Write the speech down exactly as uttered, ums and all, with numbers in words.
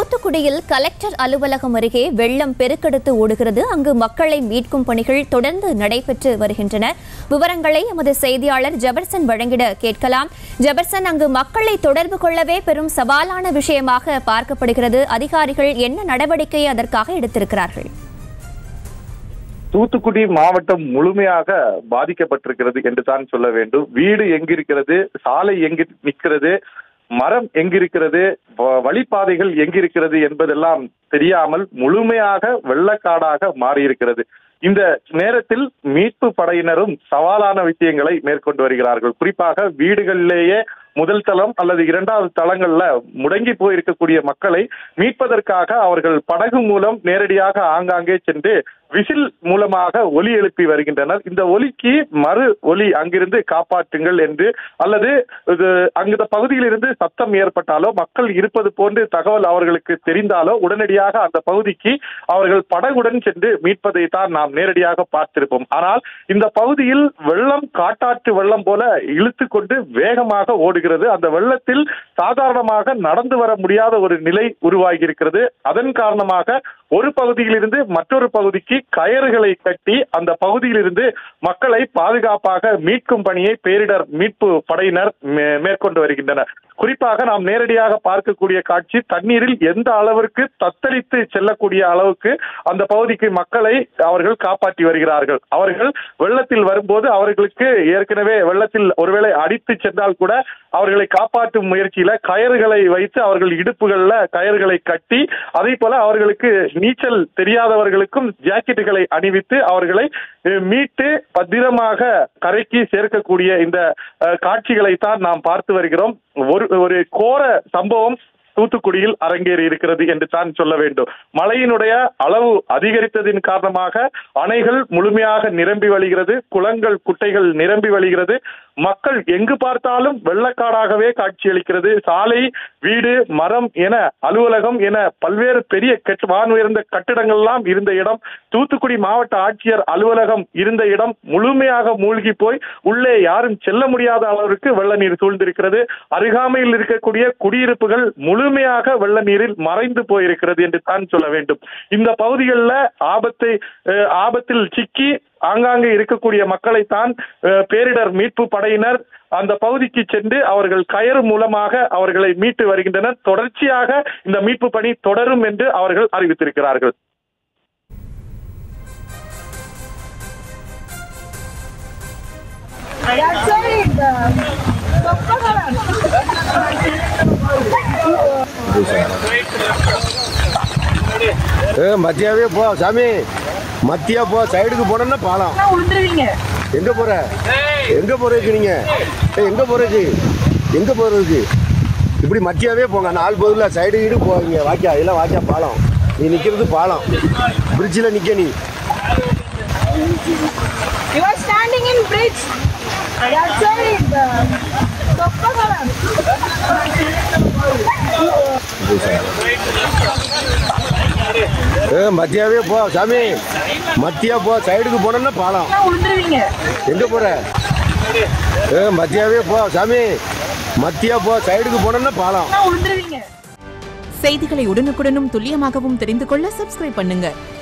தூத்துக்குடியில் கலெக்டர் அலுவலகம் அருகே வெள்ளம் பெருக்கெடுத்து ஓடுகிறது. அங்கு மக்களை மீட்கும் பணிகள் தொடர்ந்து நடைபெற்று வருகின்றன. விவரங்களை எமது செய்தியாளர் ஜெபர்சன் வழங்கிட கேட்கலாம். ஜெபர்சன், அங்கு மக்களை தொடர்பு கொள்ளவே பெரும் சவாலான விஷயமாக பார்க்கப்படுகிறது. அதிகாரிகள் என்ன நடவடிக்கையை அதற்காக எடுத்திருக்கிறார்கள்? தூத்துக்குடி மாவட்டம் முழுமையாக பாதிக்கப்பட்டிருக்கிறது என்று தான் சொல்ல வேண்டும். வீடு எங்கிருக்கிறது, சாலை எங்கு நிற்கிறது, மரம் எங்கிருக்கிறது, வழிப்பாதைகள் எங்கிருக்கிறது என்பதெல்லாம் தெரியாமல் முழுமையாக வெள்ளக்காடாக மாறியிருக்கிறது. இந்த நேரத்தில் மீட்பு படையினரும் சவாலான விஷயங்களை மேற்கொண்டு வருகிறார்கள். குறிப்பாக வீடுகளிலேயே முதல் தளம் அல்லது இரண்டாவது தளங்கள்ல முடங்கி போயிருக்கக்கூடிய மக்களை மீட்பதற்காக அவர்கள் படகு மூலம் நேரடியாக ஆங்காங்கே சென்று விசில் மூலமாக ஒலி எழுப்பி வருகின்றனர். இந்த ஒலிக்கு மறு ஒலி அங்கிருந்து காப்பாற்றுங்கள் என்று அல்லது அங்குள்ள பகுதியில் இருந்து சத்தம் ஏற்பட்டாலோ மக்கள் இருப்பது போன்று தகவல் அவர்களுக்கு தெரிந்தாலோ உடனடியாக அந்த பகுதிக்கு அவர்கள் படகுடன் சென்று மீட்பதை தான் நாம் நேரடியாக பார்த்திருப்போம். ஆனால் இந்த பகுதியில் வெள்ளம் காட்டாற்று வெள்ளம் போல இழுத்து கொண்டு வேகமாக ஓடுகிறது. அந்த வெள்ளத்தில் சாதாரணமாக நடந்து வர முடியாத ஒரு நிலை உருவாகி இருக்கிறது. அதன் காரணமாக ஒரு பகுதியில் இருந்து மற்றொரு பகுதிக்கு கயறுகளை கட்டி அந்த பகுதியில் இருந்து மக்களை பாதுகாப்பாக மீட்கும் பணியை பேரிடர் மீட்பு படையினர் மேற்கொண்டு வருகின்றனர். குறிப்பாக நாம் நேரடியாக பார்க்கக்கூடிய காட்சி, தண்ணீரில் எந்த அளவிற்கு தத்தளித்து செல்லக்கூடிய அளவுக்கு அந்த பகுதிக்கு மக்களை அவர்கள் காப்பாற்றி வருகிறார்கள். அவர்கள் வெள்ளத்தில் வரும்போது அவர்களுக்கு ஏற்கனவே வெள்ளத்தில் ஒருவேளை அடித்து சென்றால் கூட அவர்களை காப்பாற்றும் முயற்சியில கயறுகளை வைத்து அவர்கள் இடுப்புகள்ல கயறுகளை கட்டி, அதே போல அவர்களுக்கு நீச்சல் தெரியாதவர்களுக்கும் ஜாக்கெட்டுகளை அணிவித்து அவர்களை மீட்டு பத்திரமாக கரைக்கு சேர்க்கக்கூடிய இந்த காட்சிகளை தான் நாம் பார்த்து வருகிறோம். ஒரு ஒரு கோர சம்பவம் தூத்துக்குடியில் அரங்கேறி இருக்கிறது என்று தான் சொல்ல வேண்டும். மழையினுடைய அளவு அதிகரித்ததின் காரணமாக அணைகள் முழுமையாக நிரம்பி வழிகிறது, குளங்கள் குட்டைகள் நிரம்பி வழிகிறது. மக்கள் எங்கு பார்த்தாலும் வெள்ளக்காடாகவே காட்சியளிக்கிறது. சாலை, வீடு, மரம் என அலுவலகம் என பல்வேறு பெரிய வான் உயர்ந்த கட்டிடங்கள் எல்லாம் இருந்த இடம், தூத்துக்குடி மாவட்ட ஆட்சியர் அலுவலகம் இருந்த இடம் முழுமையாக மூழ்கி போய் உள்ளே யாரும் செல்ல முடியாத அளவிற்கு வெள்ள நீர் சூழ்ந்திருக்கிறது. அருகாமையில் இருக்கக்கூடிய குடியிருப்புகள் முழுமையாக வெள்ள நீரில் மறைந்து போயிருக்கிறது என்று தான் சொல்ல வேண்டும். இந்த பகுதிகளில் ஆபத்தை ஆபத்தில் சிக்கி ஆங்காங்கே இருக்கக்கூடிய மக்களை தான் பேரிடர் மீட்பு படையினர் அந்த பகுதிக்கு சென்று அவர்கள் கயறு மூலமாக அவர்களை மீட்டு வருகின்றனர். தொடர்ச்சியாக இந்த மீட்பு பணி தொடரும் என்று அவர்கள் அறிவித்திருக்கிறார்கள். மத்தியாவே போ சாமி, மத்தியா போ, சைடுக்கு போனோம்னா பாலம். எங்க போற எங்க போறதுக்கு நீங்க எங்க போறதுக்கு எங்க போறதுக்கு இப்படி மத்தியாவே போங்க. நாலு பகுதியில் சைடு வீடு போவீங்க. வாக்கியா இதெல்லாம் வாக்கியா பாலம். நீ நிக்கிறது பாலம், பிரிட்ஜில் நிக்க. நீ You are standing in bridge. That's right. மத்தியாவே போ சாமி, மத்தியா போ, சைடுக்கு போனோம்னா பாலம். எங்க போற மத்தியாவே போ சாமி, மத்தியா போ, சைடுக்கு போனோம்னா பாலம். செய்திகளை உடனுக்குடனும் துல்லியமாகவும் தெரிந்து கொள்ள சப்ஸ்கிரைப் பண்ணுங்க.